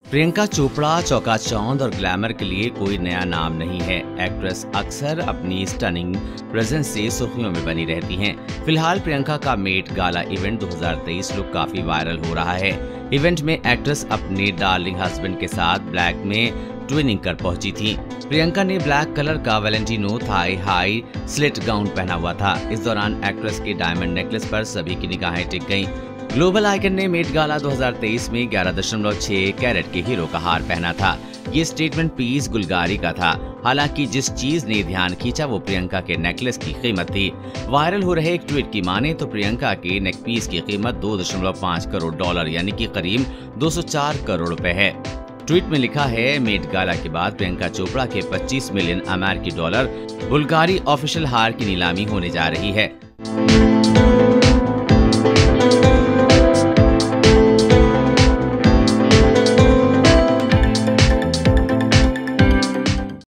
प्रियंका चोपड़ा चौकाचौंध और ग्लैमर के लिए कोई नया नाम नहीं है। एक्ट्रेस अक्सर अपनी स्टनिंग प्रेजेंस से सुर्खियों में बनी रहती हैं। फिलहाल प्रियंका का मेट गाला इवेंट 2023 लुक काफी वायरल हो रहा है। इवेंट में एक्ट्रेस अपने डार्लिंग हस्बैंड के साथ ब्लैक में ट्विनिंग कर पहुंची थी। प्रियंका ने ब्लैक कलर का Valentino thigh high slit gown पहना हुआ था। इस दौरान एक्ट्रेस के डायमंड नेकलेस पर सभी की निगाहें टिक गईं। ग्लोबल आइकन ने मेट गाला 2023 में 11.6 कैरेट के हीरो का हार पहना था। ये स्टेटमेंट पीस गुलगारी का था। हालांकि जिस चीज ने ध्यान खींचा वो प्रियंका के नेकलेस की कीमत थी। वायरल हो रहे एक ट्वीट की माने तो प्रियंका के नेक पीस की कीमत $2.5 करोड़ यानी कि करीब 204 करोड़ रुपए है। ट्वीट में लिखा है, मेट गाला के बाद प्रियंका चोपड़ा के 25 मिलियन अमेरिकी डॉलर बुल्गारी ऑफिशियल हार की नीलामी होने जा रही है।